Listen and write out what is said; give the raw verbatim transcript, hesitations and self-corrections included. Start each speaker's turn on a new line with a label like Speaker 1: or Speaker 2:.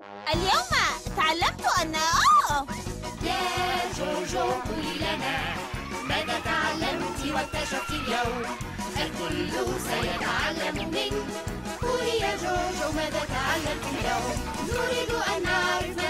Speaker 1: اليوم تعلمت أن أوه
Speaker 2: يا جوجو قولي لنا ماذا تعلمت واكتشفت اليوم؟ الكل سيتعلم منك. قولي يا جوجو ماذا تعلمت اليوم؟ نريد أن نعرف